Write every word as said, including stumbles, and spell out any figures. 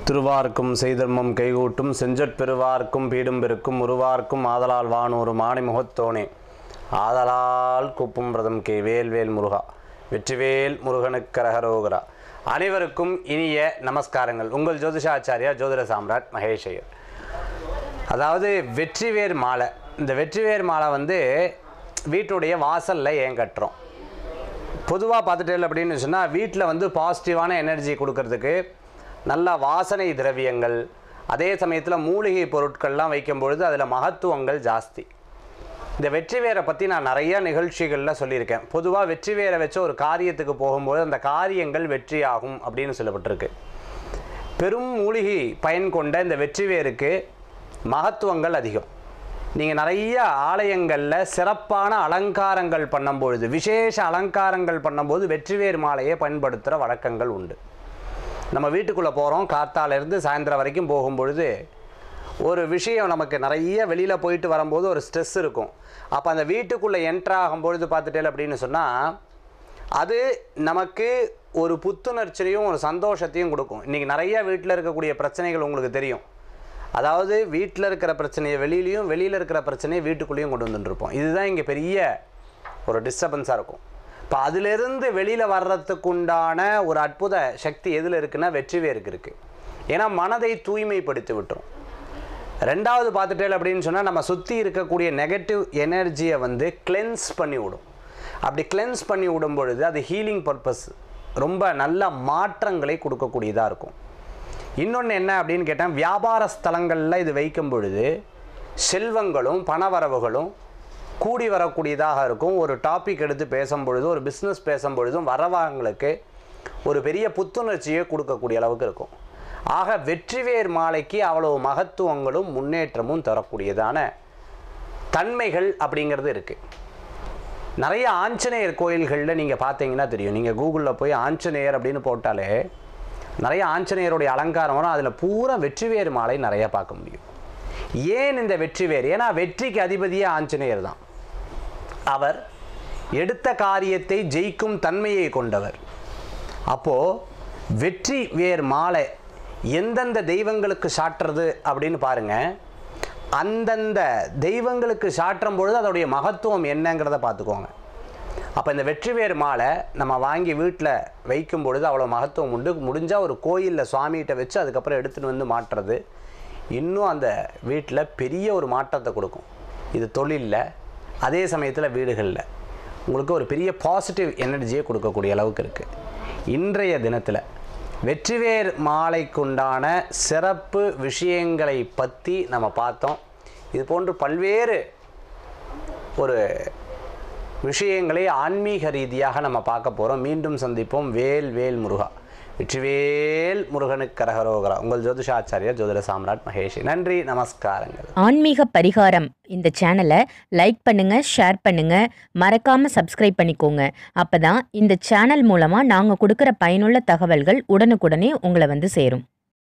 திருவார்க்கும் செய்தர்மம் கைகூட்டும் செஞ்சற் பெருவார்க்கும் பீடும் பெருக்கும் உருவார்க்கும் ஆதலால் வானூறு மாணி முகத்தோனே ஆதலால் குப்பும் பிரதம் கே வேல்வேல் முருகா வெற்றிவேல் முருகனுக்கரகரோகரா. அனைவருக்கும் இனிய நமஸ்காரங்கள். உங்கள் ஜோதிஷாச்சாரியா ஜோதிட சாம்ராட் மகேஷ் ஐயர். அதாவது வெற்றிவேர் மாலை, இந்த வெற்றிவேர் மாலை வந்து வீட்டுடைய வாசலில் ஏன் கட்டுறோம்? பொதுவாக பார்த்துட்டே அப்படின்னு சொன்னால் வீட்டில் வந்து பாசிட்டிவான எனர்ஜி கொடுக்கறதுக்கு நல்ல வாசனை திரவியங்கள், அதே சமயத்தில் மூலிகை பொருட்கள்லாம் வைக்கும் பொழுது அதில் மகத்துவங்கள் ஜாஸ்தி. இந்த வெற்றி வேரை பற்றி நான் நிறைய நிகழ்ச்சிகளில் சொல்லியிருக்கேன். பொதுவாக வெற்றி வேரை வச்சு ஒரு காரியத்துக்கு போகும்போது அந்த காரியங்கள் வெற்றியாகும் அப்படின்னு சொல்லப்பட்டிருக்கு. பெரும் மூலிகை பயன் கொண்ட இந்த வெற்றி வேருக்கு மகத்துவங்கள் அதிகம். நீங்கள் நிறைய ஆலயங்களில் சிறப்பான அலங்காரங்கள் பண்ணும்பொழுது, விசேஷ அலங்காரங்கள் பண்ணும்போது வெற்றிவேர் மாலையை பயன்படுத்துகிற வழக்கங்கள் உண்டு. நம்ம வீட்டுக்குள்ளே போகிறோம், காத்தாலேருந்து சாயந்தரம் வரைக்கும் போகும்பொழுது ஒரு விஷயம் நமக்கு நிறைய வெளியில் போயிட்டு வரும்போது ஒரு ஸ்ட்ரெஸ் இருக்கும். அப்போ அந்த வீட்டுக்குள்ளே என்ட்ரு ஆகும்பொழுது பார்த்துட்டே அப்படின்னு சொன்னால் அது நமக்கு ஒரு புத்துணர்ச்சியும் ஒரு சந்தோஷத்தையும் கொடுக்கும். இன்றைக்கி நிறைய வீட்டில் இருக்கக்கூடிய பிரச்சனைகள் உங்களுக்கு தெரியும். அதாவது வீட்டில் இருக்கிற பிரச்சனையை வெளியிலையும், வெளியில் இருக்கிற பிரச்சனையை வீட்டுக்குள்ளேயும் கொண்டு வந்துட்டுருப்போம். இதுதான் இங்கே பெரிய ஒரு டிஸ்டர்பன்ஸாக இருக்கும். இப்போ அதிலிருந்து வெளியில் வர்றதுக்கு உண்டான ஒரு அற்புத சக்தி எதில் இருக்குன்னா வெற்றிவேருக்கு இருக்குது. ஏன்னா மனதை தூய்மைப்படுத்தி விட்டுரும். ரெண்டாவது பார்த்துட்டேன் அப்படின்னு சொன்னால் நம்ம சுற்றி இருக்கக்கூடிய நெகட்டிவ் எனர்ஜியை வந்து கிளென்ஸ் பண்ணி விடும். அப்படி கிளென்ஸ் பண்ணி விடும் பொழுது அது ஹீலிங் பர்பஸ் ரொம்ப நல்ல மாற்றங்களை கொடுக்கக்கூடியதாக இருக்கும். இன்னொன்று என்ன அப்படின்னு கேட்டால், வியாபார ஸ்தலங்களில் இது வைக்கும் பொழுது செல்வங்களும் பணவரவுகளும் கூடி வரக்கூடியதாக இருக்கும். ஒரு டாபிக் எடுத்து பேசும்பொழுதும், ஒரு பிஸ்னஸ் பேசும்பொழுதும் வரவங்களுக்கு ஒரு பெரிய புத்துணர்ச்சியை கொடுக்கக்கூடிய அளவுக்கு இருக்கும். ஆக வெற்றிவேர் மாலைக்கு அவ்வளவு மகத்துவங்களும் முன்னேற்றமும் தரக்கூடியதான தன்மைகள் அப்படிங்கிறது இருக்குது. நிறைய ஆஞ்சநேயர் கோயில்களில் நீங்கள் பார்த்தீங்கன்னா தெரியும். நீங்கள் கூகுளில் போய் ஆஞ்சநேயர் அப்படின்னு போட்டாலே நிறைய ஆஞ்சநேயருடைய அலங்காரம் வரும். அதில் பூரா வெற்றிவேர் மாலை நிறையா பார்க்க முடியும். ஏன் இந்த வெற்றிவேர்? ஏன்னா வெற்றிக்கு அதிபதியே ஆஞ்சநேயர் தான். அவர் எடுத்த காரியத்தை ஜெயிக்கும் தன்மையை கொண்டவர். அப்போது வெற்றி வேர் மாலை எந்தெந்த தெய்வங்களுக்கு சாட்டுறது அப்படின்னு பாருங்கள். அந்தந்த தெய்வங்களுக்கு சாற்றும் பொழுது அதோடைய மகத்துவம் என்னங்கிறத பார்த்துக்கோங்க. அப்போ இந்த வெற்றிவேர் மாலை நம்ம வாங்கி வீட்டில் வைக்கும் பொழுது அவ்வளோ மகத்துவம் உண்டு. முடிஞ்சால் ஒரு கோயிலில் சுவாமிகிட்ட வச்சு அதுக்கப்புறம் எடுத்துகிட்டு வந்து மாட்டுறது இன்னும் அந்த வீட்டில் பெரிய ஒரு மாற்றத்தை கொடுக்கும். இது தொழிலில், அதே சமயத்தில் வீடுகளில் உங்களுக்கு ஒரு பெரிய பாசிட்டிவ் எனர்ஜியை கொடுக்கக்கூடிய அளவுக்கு இருக்குது. இன்றைய தினத்தில் வெற்றிவேர் மாலைக்குண்டான சிறப்பு விஷயங்களை பற்றி நம்ம பார்த்தோம். இது போன்று பல்வேறு ஒரு விஷயங்களை ஆன்மீக ரீதியாக நம்ம பார்க்க போகிறோம். மீண்டும் சந்திப்போம். வேல் வேல் முருகா வெற்றிவேல் முருகனுக்கரகரோகரா. உங்கள் ஜோதிஷாச்சாரியா ஜோதிட சாம்ராட் மகேஷ். நன்றி, நமஸ்காரங்கள். ஆன்மீக பரிகாரம் இந்த சேனலை லைக் பண்ணுங்க, ஷேர் பண்ணுங்க, மறக்காம சப்ஸ்கிரைப் பண்ணிக்கோங்க. அப்பதான் இந்த சேனல் மூலமா நாங்க கொடுக்குற பயனுள்ள தகவல்கள் உடனுக்குடனே உங்களை வந்து சேரும்.